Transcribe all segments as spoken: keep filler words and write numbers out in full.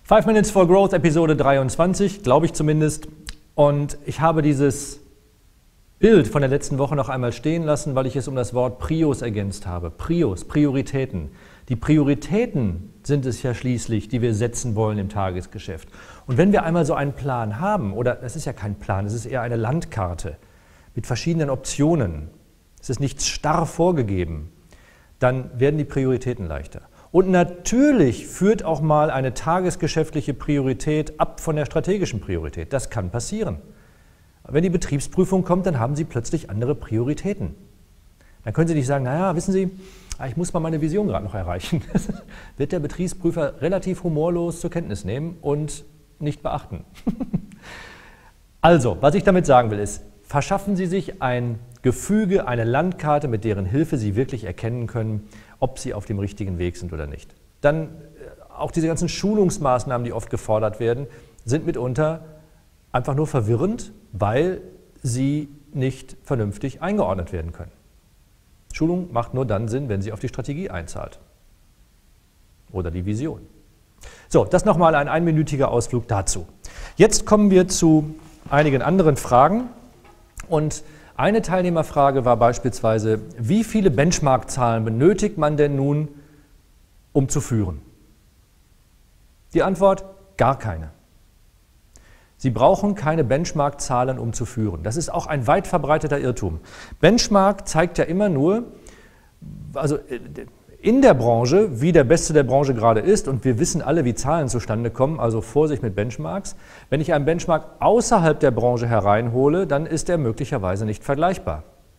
Five Minutes for Growth, Episode dreiundzwanzig, glaube ich zumindest. Und ich habe dieses Bild von der letzten Woche noch einmal stehen lassen, weil ich es um das Wort Prios ergänzt habe. Prios, Prioritäten. Die Prioritäten sind es ja schließlich, die wir setzen wollen im Tagesgeschäft. Und wenn wir einmal so einen Plan haben, oder das ist ja kein Plan, es ist eher eine Landkarte mit verschiedenen Optionen, es ist nichts starr vorgegeben, dann werden die Prioritäten leichter. Und natürlich führt auch mal eine tagesgeschäftliche Priorität ab von der strategischen Priorität. Das kann passieren. Wenn die Betriebsprüfung kommt, dann haben Sie plötzlich andere Prioritäten. Dann können Sie nicht sagen, naja, wissen Sie, ich muss mal meine Vision gerade noch erreichen. Das wird der Betriebsprüfer relativ humorlos zur Kenntnis nehmen und nicht beachten. Also, was ich damit sagen will, ist, verschaffen Sie sich ein Gefüge, eine Landkarte, mit deren Hilfe Sie wirklich erkennen können, ob Sie auf dem richtigen Weg sind oder nicht. Dann auch diese ganzen Schulungsmaßnahmen, die oft gefordert werden, sind mitunter einfach nur verwirrend, weil sie nicht vernünftig eingeordnet werden können. Schulung macht nur dann Sinn, wenn sie auf die Strategie einzahlt oder die Vision. So, das nochmal ein einminütiger Ausflug dazu. Jetzt kommen wir zu einigen anderen Fragen. Und eine Teilnehmerfrage war beispielsweise, wie viele Benchmark-Zahlen benötigt man denn nun, um zu führen? Die Antwort, gar keine. Sie brauchen keine Benchmark-Zahlen, um zu führen. Das ist auch ein weit verbreiteter Irrtum. Benchmark zeigt ja immer nur, also in der Branche, wie der Beste der Branche gerade ist, und wir wissen alle, wie Zahlen zustande kommen, also Vorsicht mit Benchmarks. Wenn ich einen Benchmark außerhalb der Branche hereinhole, dann ist er möglicherweise nicht vergleichbar.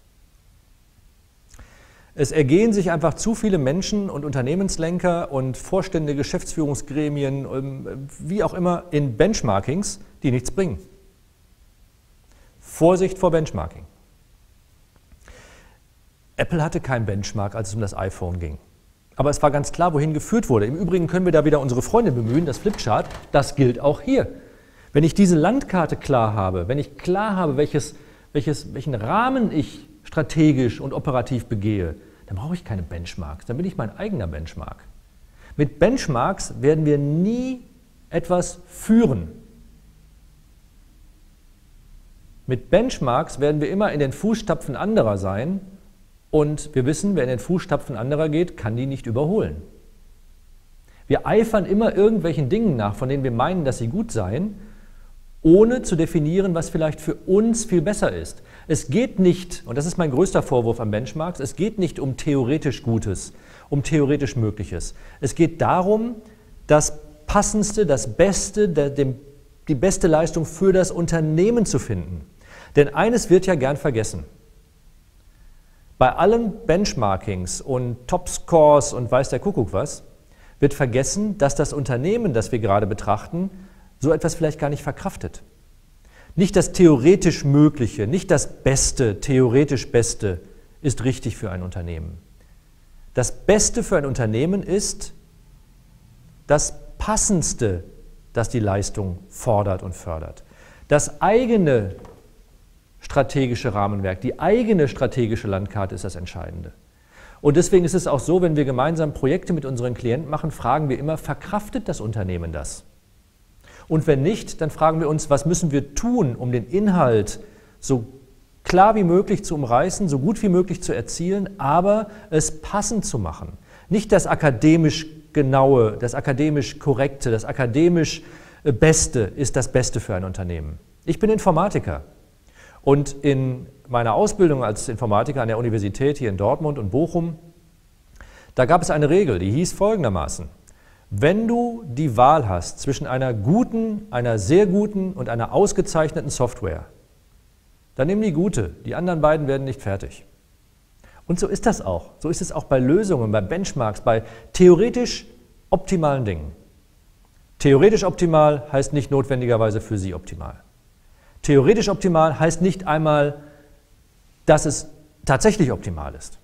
Es ergehen sich einfach zu viele Menschen und Unternehmenslenker und Vorstände, Geschäftsführungsgremien, wie auch immer, in Benchmarkings, die nichts bringen. Vorsicht vor Benchmarking. Apple hatte kein Benchmark, als es um das iPhone ging. Aber es war ganz klar, wohin geführt wurde. Im Übrigen können wir da wieder unsere Freunde bemühen, das Flipchart, das gilt auch hier. Wenn ich diese Landkarte klar habe, wenn ich klar habe, welches, welches, welchen Rahmen ich strategisch und operativ begehe, dann brauche ich keine Benchmarks, dann bin ich mein eigener Benchmark. Mit Benchmarks werden wir nie etwas führen. Mit Benchmarks werden wir immer in den Fußstapfen anderer sein. Und wir wissen, wer in den Fußstapfen anderer geht, kann die nicht überholen. Wir eifern immer irgendwelchen Dingen nach, von denen wir meinen, dass sie gut seien, ohne zu definieren, was vielleicht für uns viel besser ist. Es geht nicht, und das ist mein größter Vorwurf an Benchmarks, es geht nicht um theoretisch Gutes, um theoretisch Mögliches. Es geht darum, das Passendste, das Beste, der, dem, die beste Leistung für das Unternehmen zu finden. Denn eines wird ja gern vergessen. Bei allen Benchmarkings und Topscores und weiß der Kuckuck was, wird vergessen, dass das Unternehmen, das wir gerade betrachten, so etwas vielleicht gar nicht verkraftet. Nicht das theoretisch Mögliche, nicht das Beste, theoretisch Beste ist richtig für ein Unternehmen. Das Beste für ein Unternehmen ist das Passendste, das die Leistung fordert und fördert. Das eigene strategische Rahmenwerk, die eigene strategische Landkarte ist das Entscheidende. Und deswegen ist es auch so, wenn wir gemeinsam Projekte mit unseren Klienten machen, fragen wir immer, verkraftet das Unternehmen das? Und wenn nicht, dann fragen wir uns, was müssen wir tun, um den Inhalt so klar wie möglich zu umreißen, so gut wie möglich zu erzielen, aber es passend zu machen. Nicht das akademisch Genaue, das akademisch Korrekte, das akademisch Beste ist das Beste für ein Unternehmen. Ich bin Informatiker. Und in meiner Ausbildung als Informatiker an der Universität hier in Dortmund und Bochum, da gab es eine Regel, die hieß folgendermaßen: Wenn du die Wahl hast zwischen einer guten, einer sehr guten und einer ausgezeichneten Software, dann nimm die gute, die anderen beiden werden nicht fertig. Und so ist das auch. So ist es auch bei Lösungen, bei Benchmarks, bei theoretisch optimalen Dingen. Theoretisch optimal heißt nicht notwendigerweise für Sie optimal. Theoretisch optimal heißt nicht einmal, dass es tatsächlich optimal ist.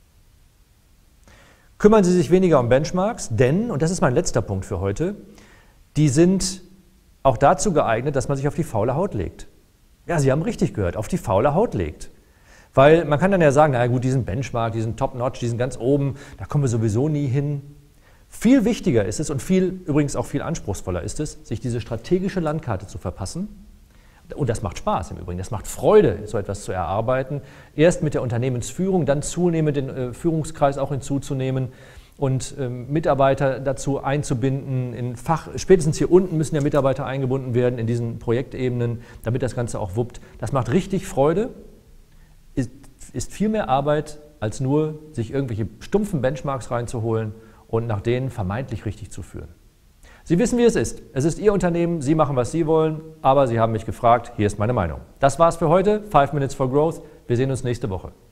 Kümmern Sie sich weniger um Benchmarks, denn, und das ist mein letzter Punkt für heute, die sind auch dazu geeignet, dass man sich auf die faule Haut legt. Ja, Sie haben richtig gehört, auf die faule Haut legt. Weil man kann dann ja sagen, na gut, diesen Benchmark, diesen Top-Notch, diesen ganz oben, da kommen wir sowieso nie hin. Viel wichtiger ist es und viel, übrigens auch viel anspruchsvoller ist es, sich diese strategische Landkarte zu verpassen. Und das macht Spaß im Übrigen, das macht Freude, so etwas zu erarbeiten. Erst mit der Unternehmensführung, dann zunehmend den äh, Führungskreis auch hinzuzunehmen und ähm, Mitarbeiter dazu einzubinden. In Fach, spätestens hier unten müssen ja Mitarbeiter eingebunden werden in diesen Projektebenen, damit das Ganze auch wuppt. Das macht richtig Freude, ist, ist viel mehr Arbeit, als nur sich irgendwelche stumpfen Benchmarks reinzuholen und nach denen vermeintlich richtig zu führen. Sie wissen, wie es ist. Es ist Ihr Unternehmen, Sie machen, was Sie wollen, aber Sie haben mich gefragt, hier ist meine Meinung. Das war's für heute, Five Minutes for Growth. Wir sehen uns nächste Woche.